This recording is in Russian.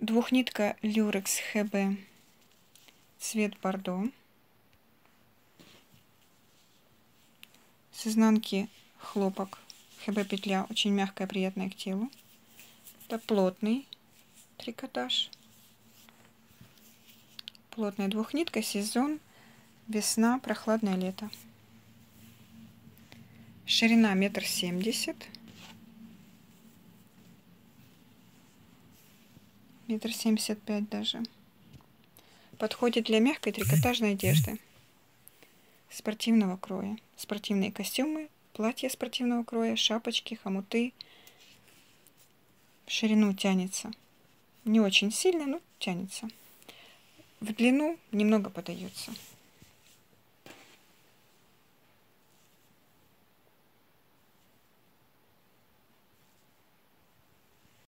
Двухнитка Люрекс ХБ, цвет бордо. С изнанки хлопок. ХБ петля очень мягкая, приятная к телу. Это плотный трикотаж. Плотная двухнитка, сезон, весна, прохладное лето. Ширина 1,70 м. 1,75 м даже. Подходит для мягкой трикотажной одежды. Спортивного кроя. Спортивные костюмы, платья спортивного кроя, шапочки, хомуты. В ширину тянется. Не очень сильно, но тянется. В длину немного подается.